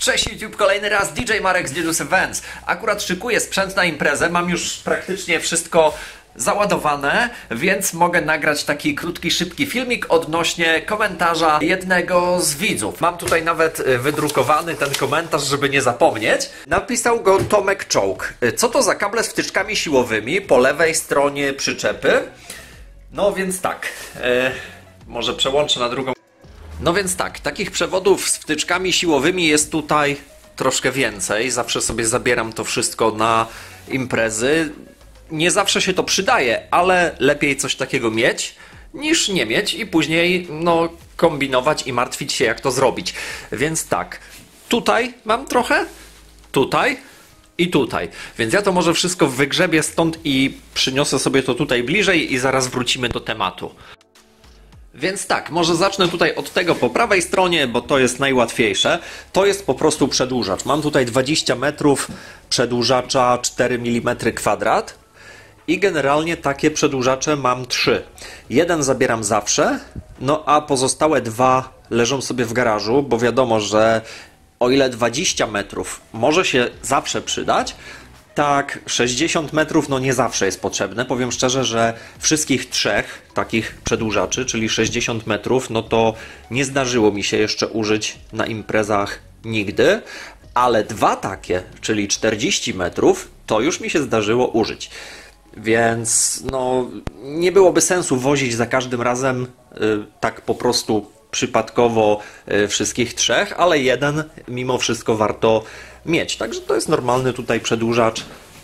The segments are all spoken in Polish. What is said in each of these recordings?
Cześć YouTube, kolejny raz DJ Marek z Didus Events. Akurat szykuję sprzęt na imprezę, mam już praktycznie wszystko załadowane, więc mogę nagrać taki krótki, szybki filmik odnośnie komentarza jednego z widzów. Mam tutaj nawet wydrukowany ten komentarz, żeby nie zapomnieć. Napisał go Tomek Czołg. Co to za kable z wtyczkami siłowymi po lewej stronie przyczepy? No więc tak, może przełączę na drugą. No więc tak, takich przewodów z wtyczkami siłowymi jest tutaj troszkę więcej. Zawsze sobie zabieram to wszystko na imprezy. Nie zawsze się to przydaje, ale lepiej coś takiego mieć niż nie mieć i później no kombinować i martwić się, jak to zrobić. Więc tak, tutaj mam trochę, tutaj i tutaj. Więc ja to może wszystko wygrzebię stąd i przyniosę sobie to tutaj bliżej i zaraz wrócimy do tematu. Więc tak, może zacznę tutaj od tego po prawej stronie, bo to jest najłatwiejsze. To jest po prostu przedłużacz. Mam tutaj 20 metrów przedłużacza 4 mm kwadrat i generalnie takie przedłużacze mam 3. Jeden zabieram zawsze, no a pozostałe 2 leżą sobie w garażu, bo wiadomo, że o ile 20 metrów może się zawsze przydać, tak 60 metrów no nie zawsze jest potrzebne. Powiem szczerze, że wszystkich 3 takich przedłużaczy, czyli 60 metrów, no to nie zdarzyło mi się jeszcze użyć na imprezach nigdy, ale 2 takie, czyli 40 metrów, to już mi się zdarzyło użyć. Więc no nie byłoby sensu wozić za każdym razem tak po prostu przypadkowo wszystkich 3, ale jeden mimo wszystko warto mieć. Także to jest normalny tutaj przedłużacz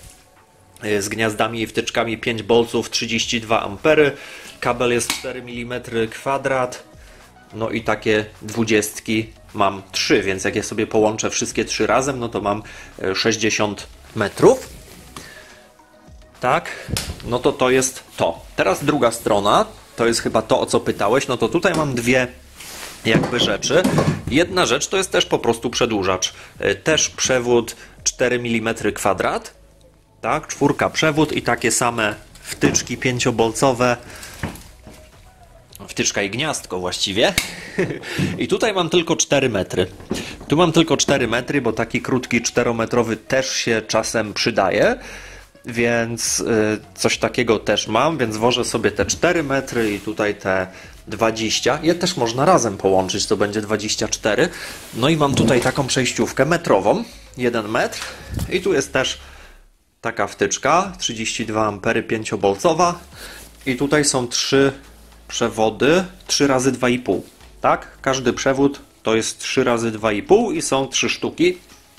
z gniazdami i wtyczkami 5 bolców, 32 ampery. Kabel jest 4 mm kwadrat. No i takie 20 mam 3, więc jak ja sobie połączę wszystkie 3 razem, no to mam 60 metrów. Tak, no to jest to. Teraz druga strona, to jest chyba to, o co pytałeś. No to tutaj mam dwie jakby rzeczy. Jedna rzecz to jest też po prostu przedłużacz. Też przewód 4 mm kwadrat. Tak, 4 przewód i takie same wtyczki 5-bolcowe. Wtyczka i gniazdko właściwie. I tutaj mam tylko 4 metry. Tu mam tylko 4 metry, bo taki krótki 4-metrowy też się czasem przydaje. Więc coś takiego też mam, więc wożę sobie te 4 metry i tutaj te 20. Je też można razem połączyć, to będzie 24. No i mam tutaj taką przejściówkę metrową, 1 metr. I tu jest też taka wtyczka, 32 ampery 5-bolcowa. I tutaj są 3 przewody, 3 razy 2,5. Tak? Każdy przewód to jest 3 razy 2,5 i są 3 sztuki.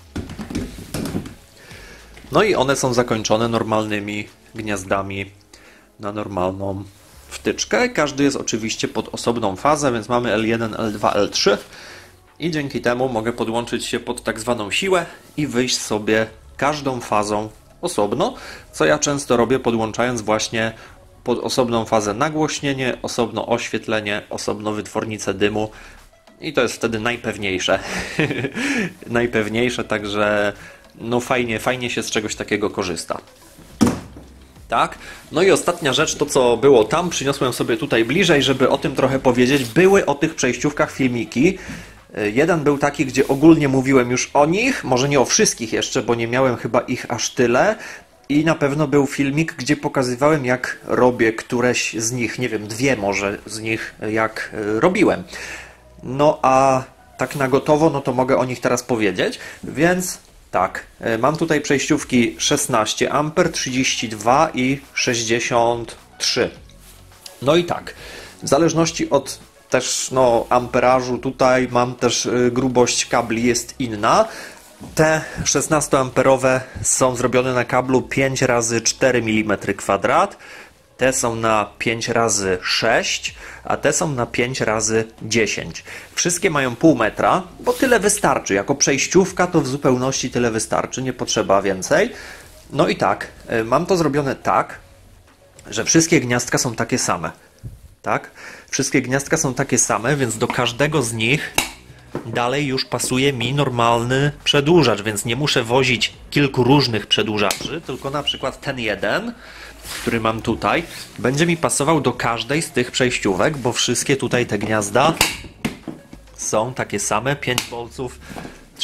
No i one są zakończone normalnymi gniazdami na normalną wtyczkę. Każdy jest oczywiście pod osobną fazę, więc mamy L1, L2, L3 i dzięki temu mogę podłączyć się pod tak zwaną siłę i wyjść sobie każdą fazą osobno, co ja często robię, podłączając właśnie pod osobną fazę nagłośnienie, osobno oświetlenie, osobno wytwornicę dymu i to jest wtedy najpewniejsze. Najpewniejsze, także no fajnie się z czegoś takiego korzysta. Tak? No i ostatnia rzecz, to co było tam, przyniosłem sobie tutaj bliżej, żeby o tym trochę powiedzieć. Były o tych przejściówkach filmiki. Jeden był taki, gdzie ogólnie mówiłem już o nich, może nie o wszystkich jeszcze, bo nie miałem chyba ich aż tyle. I na pewno był filmik, gdzie pokazywałem, jak robię któreś z nich, nie wiem, 2 może z nich, jak robiłem. No a tak na gotowo, no to mogę o nich teraz powiedzieć, więc tak, mam tutaj przejściówki 16 A, 32 i 63. No i tak, w zależności od też no, amperażu tutaj mam też grubość kabli jest inna. Te 16-amperowe są zrobione na kablu 5 razy 4 mm kwadrat. Te są na 5 razy 6, a te są na 5 razy 10. Wszystkie mają pół metra, bo tyle wystarczy. Jako przejściówka to w zupełności tyle wystarczy, nie potrzeba więcej. No i tak, mam to zrobione tak, że wszystkie gniazdka są takie same. Tak? Wszystkie gniazdka są takie same, więc do każdego z nich dalej już pasuje mi normalny przedłużacz, więc nie muszę wozić kilku różnych przedłużaczy, tylko na przykład ten jeden, który mam tutaj, będzie mi pasował do każdej z tych przejściówek, bo wszystkie tutaj te gniazda są takie same, 5 bolców, 32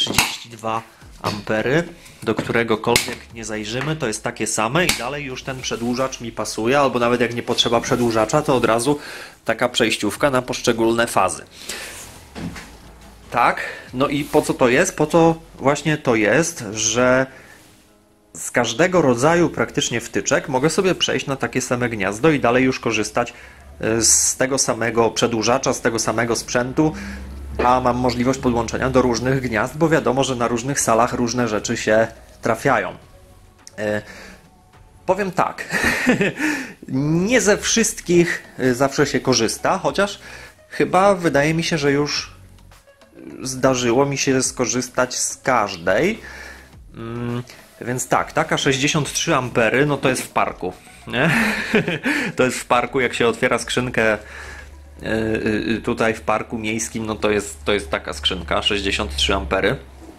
32 ampery, do któregokolwiek nie zajrzymy, to jest takie same i dalej już ten przedłużacz mi pasuje, albo nawet jak nie potrzeba przedłużacza, to od razu taka przejściówka na poszczególne fazy. Tak, no i po co to jest? Po to właśnie to jest, że z każdego rodzaju praktycznie wtyczek mogę sobie przejść na takie same gniazdo i dalej już korzystać z tego samego przedłużacza, z tego samego sprzętu, a mam możliwość podłączenia do różnych gniazd, bo wiadomo, że na różnych salach różne rzeczy się trafiają. Powiem tak, nie ze wszystkich zawsze się korzysta, chociaż chyba wydaje mi się, że już zdarzyło mi się skorzystać z każdej. Więc tak, taka 63 ampery, no to jest w parku, nie? To jest w parku, jak się otwiera skrzynkę tutaj w parku miejskim, no to jest taka skrzynka, 63 ampery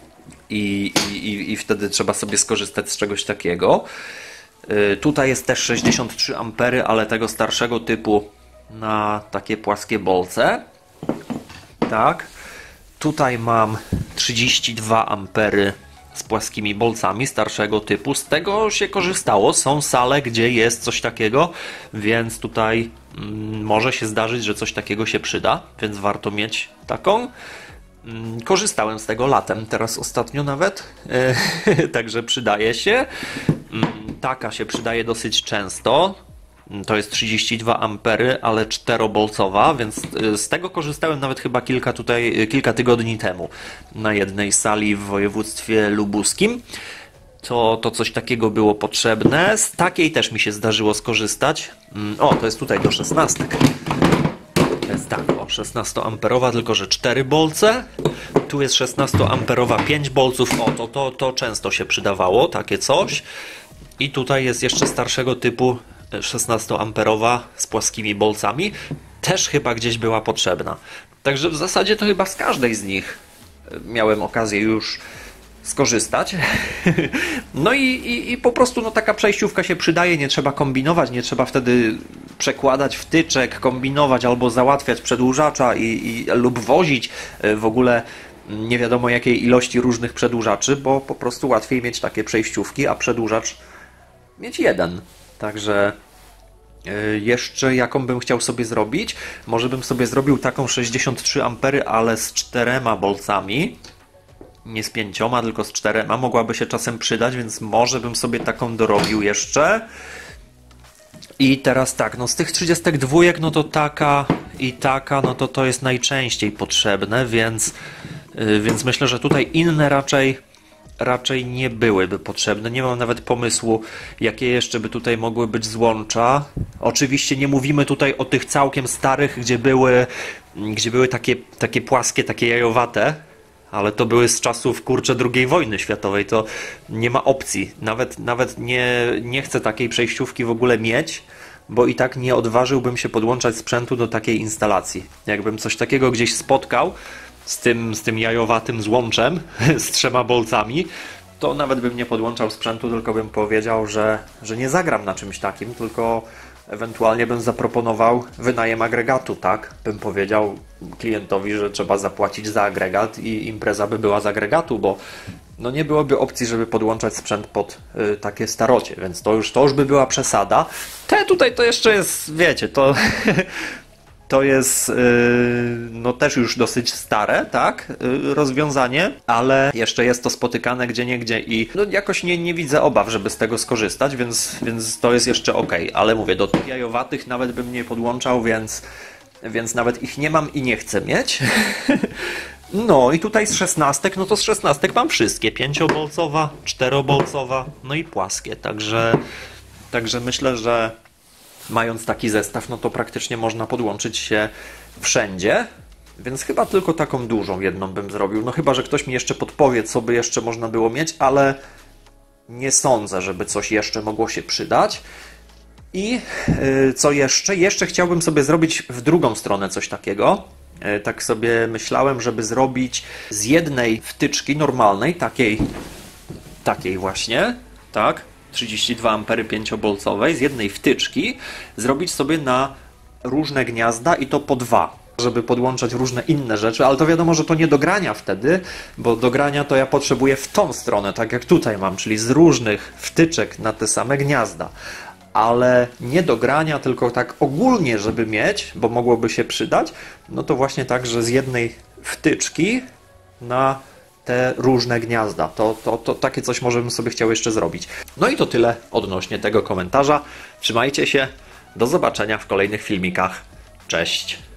i wtedy trzeba sobie skorzystać z czegoś takiego. Tutaj jest też 63 ampery, ale tego starszego typu na takie płaskie bolce. Tak. Tutaj mam 32 ampery z płaskimi bolcami starszego typu. Z tego się korzystało. Są sale, gdzie jest coś takiego, więc tutaj może się zdarzyć, że coś takiego się przyda, więc warto mieć taką. Korzystałem z tego latem, teraz ostatnio nawet, także przydaje się. Taka się przydaje dosyć często. To jest 32 ampery, ale 4-bolcowa, więc z tego korzystałem nawet chyba kilka tygodni temu na jednej sali w województwie lubuskim. To coś takiego było potrzebne. Z takiej też mi się zdarzyło skorzystać. O, to jest tutaj do 16. To jest tak, o, 16-amperowa, tylko że 4 bolce. Tu jest 16-amperowa, 5 bolców. O, to często się przydawało, takie coś. I tutaj jest jeszcze starszego typu 16-amperowa z płaskimi bolcami. Też chyba gdzieś była potrzebna. Także w zasadzie to chyba z każdej z nich miałem okazję już skorzystać. No i po prostu no, taka przejściówka się przydaje, nie trzeba kombinować, nie trzeba wtedy przekładać wtyczek, kombinować albo załatwiać przedłużacza lub wozić w ogóle nie wiadomo jakiej ilości różnych przedłużaczy, bo po prostu łatwiej mieć takie przejściówki, a przedłużacz mieć jeden. Także jeszcze jaką bym chciał sobie zrobić? Może bym sobie zrobił taką 63 ampery, ale z 4 bolcami. Nie z 5, tylko z 4. Mogłaby się czasem przydać, więc może bym sobie taką dorobił jeszcze. I teraz tak, no z tych 32, no to taka i taka, no to jest najczęściej potrzebne, więc myślę, że tutaj inne raczej nie byłyby potrzebne. Nie mam nawet pomysłu, jakie jeszcze by tutaj mogły być złącza. Oczywiście nie mówimy tutaj o tych całkiem starych, gdzie były takie płaskie, takie jajowate, ale to były z czasów, kurczę, II wojny światowej. To nie ma opcji. Nawet nie chcę takiej przejściówki w ogóle mieć, bo i tak nie odważyłbym się podłączać sprzętu do takiej instalacji. Jakbym coś takiego gdzieś spotkał, z tym jajowatym złączem, z 3 bolcami, to nawet bym nie podłączał sprzętu, tylko bym powiedział, że nie zagram na czymś takim, tylko ewentualnie bym zaproponował wynajem agregatu, tak? Bym powiedział klientowi, że trzeba zapłacić za agregat i impreza by była z agregatu, bo no nie byłoby opcji, żeby podłączać sprzęt pod takie starocie, więc to już by była przesada. Tutaj to jeszcze jest, wiecie, to jest no też już dosyć stare, tak, rozwiązanie, ale jeszcze jest to spotykane gdzieniegdzie i no jakoś nie widzę obaw, żeby z tego skorzystać, więc to jest jeszcze ok, ale mówię, do tych jajowatych nawet bym nie podłączał, więc nawet ich nie mam i nie chcę mieć. No i tutaj z 16, no to z 16 mam wszystkie, 5-bolcowa, 4-bolcowa, no i płaskie, także myślę, że mając taki zestaw, no to praktycznie można podłączyć się wszędzie, więc chyba tylko taką dużą jedną bym zrobił. No chyba, że ktoś mi jeszcze podpowie, co by jeszcze można było mieć, ale nie sądzę, żeby coś jeszcze mogło się przydać. I co jeszcze? Jeszcze chciałbym sobie zrobić w drugą stronę coś takiego. Tak sobie myślałem, żeby zrobić z jednej wtyczki normalnej, takiej właśnie, tak? 32 ampery 5-bolcowej, z jednej wtyczki zrobić sobie na różne gniazda i to po 2. żeby podłączać różne inne rzeczy, ale to wiadomo, że to nie do grania wtedy, bo do grania to ja potrzebuję w tą stronę, tak jak tutaj mam, czyli z różnych wtyczek na te same gniazda. Ale nie do grania, tylko tak ogólnie, żeby mieć, bo mogłoby się przydać, no to właśnie tak, że z jednej wtyczki na te różne gniazda. To takie coś może bym sobie chciał jeszcze zrobić. No i to tyle odnośnie tego komentarza. Trzymajcie się, do zobaczenia w kolejnych filmikach. Cześć!